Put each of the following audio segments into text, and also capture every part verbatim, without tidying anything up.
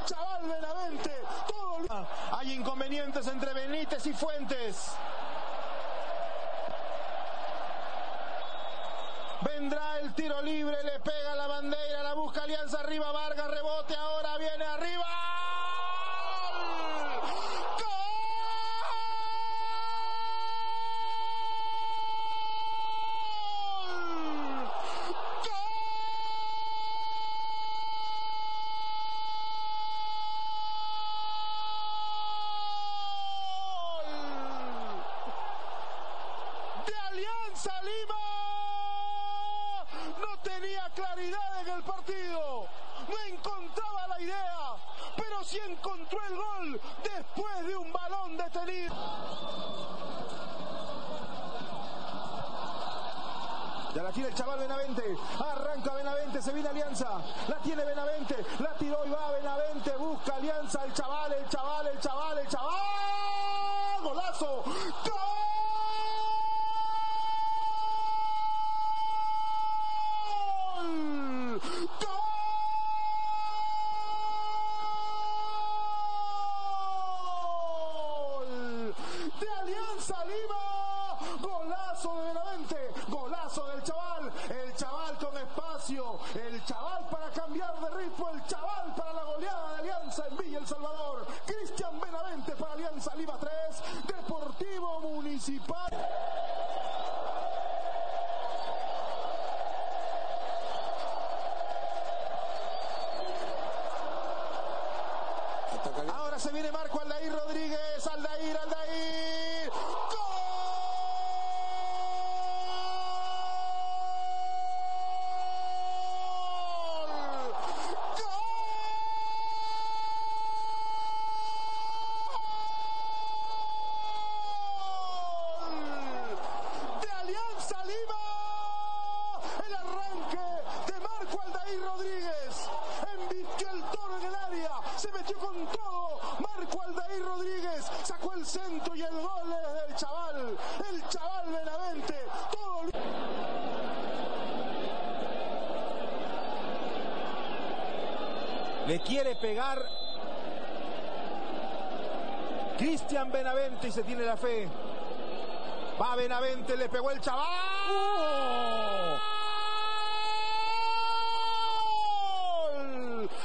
Chaval Benavente. Todo... Hay inconvenientes entre Benítez y Fuentes. Vendrá el tiro libre, le pega la bandera, la busca Alianza, arriba Vargas, rebote, ahora viene arriba. Claridad en el partido, no encontraba la idea, pero sí encontró el gol después de un balón detenido. Ya la tiene el chaval Benavente, arranca Benavente, se viene Alianza, la tiene Benavente, la tiró y va Benavente, busca Alianza, el chaval, el chaval, el chaval, el chaval, golazo, ¡gol! De Alianza Lima, golazo de Benavente, golazo del chaval, el chaval con espacio, el chaval para cambiar de ritmo, el chaval para la goleada de Alianza en Villa El Salvador. Cristian Benavente para Alianza Lima tres, Deportivo Municipal. Ahora se viene Marco Aldair Rodríguez, Aldair, Aldair, ¡gol! ¡Gol! De Alianza Lima, el arranque de Marco Aldair Rodríguez, embistió el toro en el área, se metió con todo, Marco Aldair Rodríguez sacó el centro y el gol es del chaval, el chaval Benavente, todo. Le quiere pegar Cristian Benavente y se tiene la fe. Va Benavente, le pegó el chaval. ¡Oh! ¡Gol!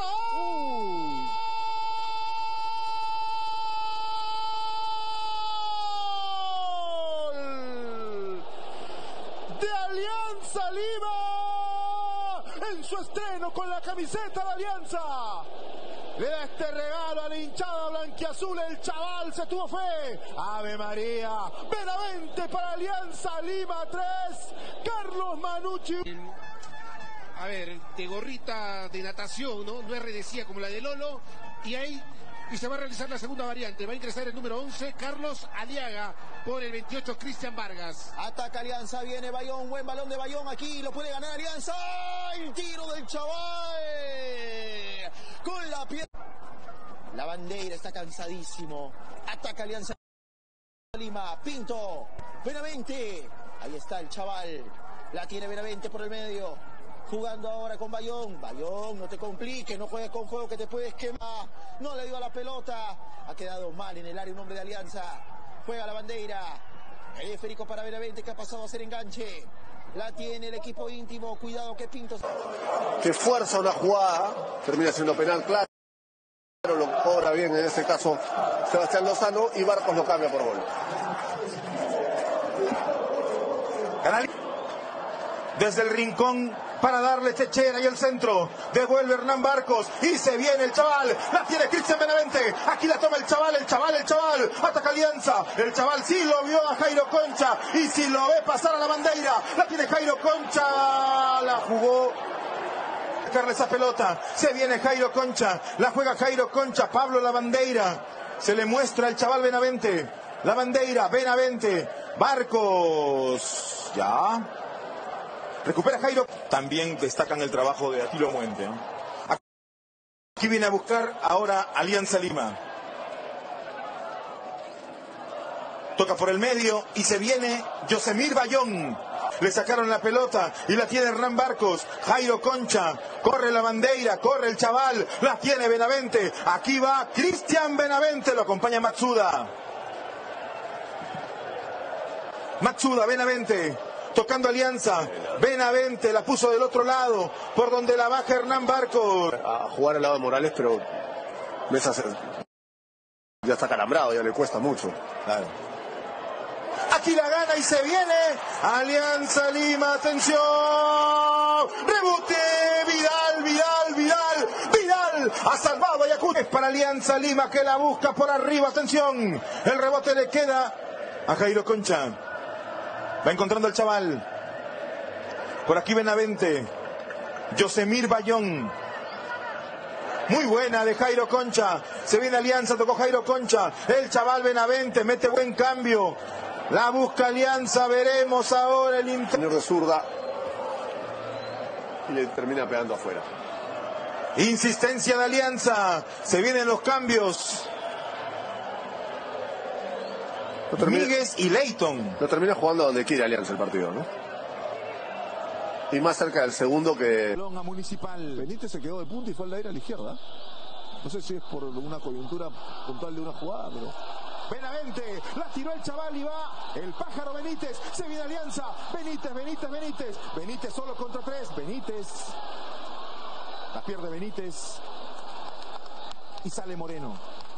De Alianza Lima en su estreno con la camiseta de Alianza, le da este regalo a la hinchada blanquiazul, el chaval se tuvo fe. Ave María, Benavente para Alianza Lima tres, Carlos Manucci. A ver, de gorrita de natación, ¿no? No es redecía como la de Lolo, y ahí y se va a realizar la segunda variante. Va a ingresar el número once, Carlos Aliaga, por el veintiocho, Cristian Vargas. Ataca Alianza, viene Bayón, buen balón de Bayón aquí, lo puede ganar Alianza. El tiro del chaval con la pierna. La bandera está cansadísimo. Ataca Alianza Lima, Pinto, Benavente. Ahí está el chaval, la tiene Benavente por el medio. Jugando ahora con Bayón. Bayón, no te compliques, no juegues con fuego que te puedes quemar. No le dio a la pelota. Ha quedado mal en el área un hombre de Alianza. Juega la bandera. El esférico para Benavente que ha pasado a ser enganche. La tiene el equipo íntimo. Cuidado que Pinto. Que fuerza una jugada. Termina siendo penal, claro. Lo cobra bien en este caso Sebastián Lozano y Barcos lo cambia por gol. Canal. Desde el rincón para darle Techera y el centro. Devuelve Hernán Barcos y se viene el chaval. La tiene Cristian Benavente. Aquí la toma el chaval, el chaval, el chaval. Ataca Alianza. El chaval sí lo vio a Jairo Concha. Y si lo ve pasar a la bandera. La tiene Jairo Concha. La jugó. Sacarle esa pelota. Se viene Jairo Concha. La juega Jairo Concha. Pablo la bandera. Se le muestra el chaval Benavente. La bandera, Benavente. Barcos. Ya. Recupera Jairo. También destacan el trabajo de Atilo Muente. Aquí viene a buscar ahora Alianza Lima. Toca por el medio y se viene Yosemir Bayón. le sacaron la pelota y la tiene Hernán Barcos. Jairo Concha, corre la bandera, corre el chaval, la tiene Benavente. Aquí va Cristian Benavente, lo acompaña Matsuda. Matsuda, Benavente, tocando Alianza. Benavente la puso del otro lado, por donde la baja Hernán Barcos. A jugar al lado de Morales, pero Mesa se... ya está calambrado, ya le cuesta mucho. Claro. Aquí la gana y se viene Alianza Lima, atención, rebote, Vidal, Vidal, Vidal, Vidal, ha salvado Ayacucho. Es para Alianza Lima que la busca por arriba, atención, el rebote le queda a Jairo Concha, va encontrando el chaval, por aquí Benavente, Yosemir Bayón. Muy buena de Jairo Concha. Se viene Alianza, tocó Jairo Concha. El chaval Benavente mete buen cambio. La busca Alianza, veremos ahora el interior de zurda. Y le termina pegando afuera. Insistencia de Alianza. Se vienen los cambios. Míguez y Leighton. Lo termina jugando donde quiere Alianza el partido, ¿no? Y más cerca del segundo que... Longa Municipal. Benítez se quedó de punta y fue al aire a la izquierda. No sé si es por una coyuntura puntual de una jugada, pero... Benavente, la tiró el chaval y va el pájaro Benítez. Se viene Alianza. Benítez, Benítez, Benítez. Benítez solo contra tres. Benítez. La pierde Benítez. Y sale Moreno.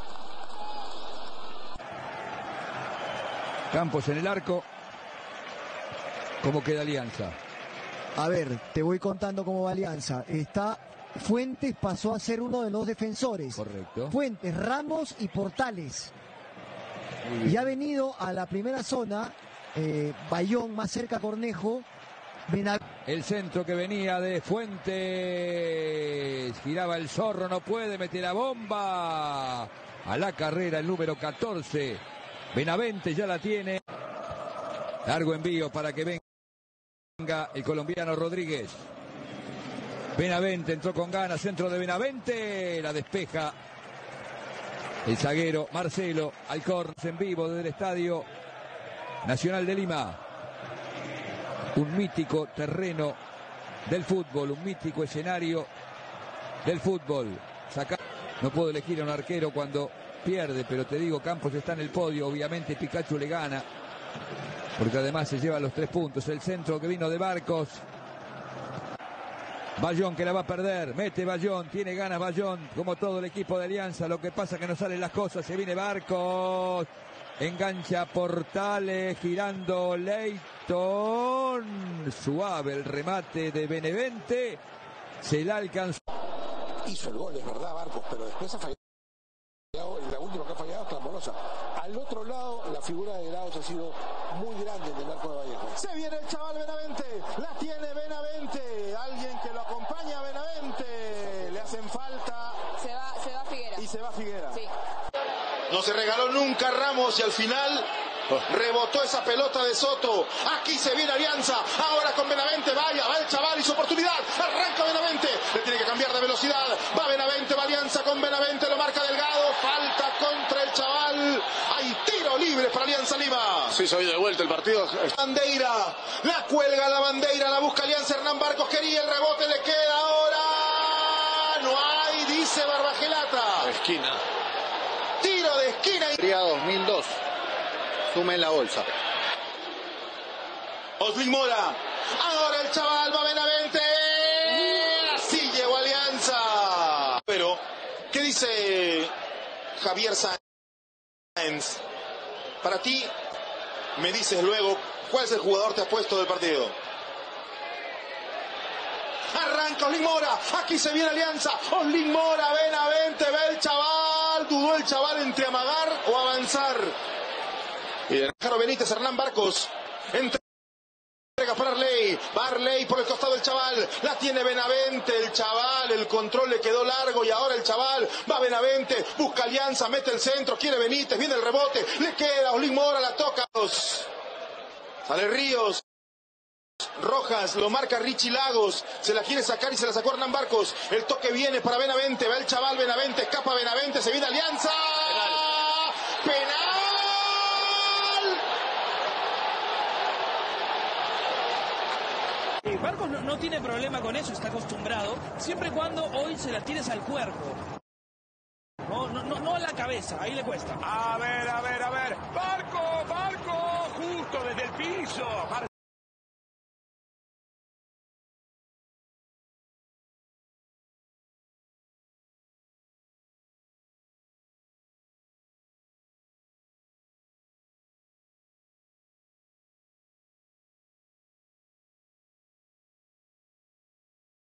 Campos en el arco. ¿Cómo queda Alianza? A ver, te voy contando cómo va Alianza. Está Fuentes, pasó a ser uno de los defensores. Correcto. Fuentes, Ramos y Portales. Y ha venido a la primera zona eh, Bayón, más cerca a Cornejo. Benav... El centro que venía de Fuentes. Giraba el zorro, no puede, mete la bomba. A la carrera el número catorce. Benavente ya la tiene. Largo envío para que venga el colombiano Rodríguez. Benavente entró con ganas, centro de Benavente, la despeja el zaguero Marcelo Alcorn en vivo desde el Estadio Nacional de Lima. Un mítico terreno del fútbol, un mítico escenario del fútbol. Saca... No puedo elegir a un arquero cuando pierde, pero te digo, Campos está en el podio, obviamente Pikachu le gana, porque además se lleva los tres puntos. El centro que vino de Barcos. Bayón que la va a perder, mete Bayón, tiene ganas Bayón, como todo el equipo de Alianza. Lo que pasa que no salen las cosas, se viene Barcos, engancha Portales, girando Leighton, suave el remate de Benavente, se la alcanzó. Hizo el gol, es verdad, Barcos, pero después ha fallado. La última que ha fallado es clamorosa. Al otro lado, la figura de Grados ha sido muy grande en el arco de Vallejo. Se viene el chaval Benavente, la tiene Benavente, alguien que lo acompaña a Benavente, le hacen falta. Se va, se va Figuera. Y se va Figuera. Sí. No se regaló nunca Ramos y al final rebotó esa pelota de Soto. Aquí se viene Alianza, ahora con Benavente, vaya, va el chaval y su oportunidad, arranca Benavente, le tiene que cambiar de velocidad, va Benavente, va Alianza con Benavente, lo marca Delgado, falta contra el chaval, hay tiro libre para Alianza Lima. Sí, se ha ido de vuelta el partido. Bandeira, la cuelga la bandera, la busca Alianza, Hernán Barcos quería el rebote, le queda ahora, no hay, dice Barbagelata. Esquina. Tiro de esquina. dos mil dos. Sume en la bolsa. Oslin Mora. Ahora el chaval va Benavente. Así llegó Alianza. Pero, ¿qué dice Javier Sáenz? Para ti, me dices luego, ¿cuál es el jugador que has puesto del partido? Arranca Oslin Mora. Aquí se viene Alianza. Oslin Mora, Benavente, ve el chaval. Dudó el chaval entre amagar o avanzar. Y Jaro Benítez, Hernán Barcos, entrega para Arley, Barley por el costado del chaval, la tiene Benavente, el chaval, el control le quedó largo y ahora el chaval, va Benavente, busca Alianza, mete el centro, quiere Benítez, viene el rebote, le queda, Oslin Mora la toca, sale Ríos, Rojas, lo marca Richie Lagos, se la quiere sacar y se la sacó Hernán Barcos, el toque viene para Benavente, va el chaval Benavente, escapa Benavente, se viene Alianza, penal. penal. Eh, Barcos no, no tiene problema con eso, está acostumbrado, siempre y cuando hoy se la tires al cuerpo. No, no, no, no a la cabeza, ahí le cuesta. A ver, a ver, a ver. Barco, Barco, justo desde el piso.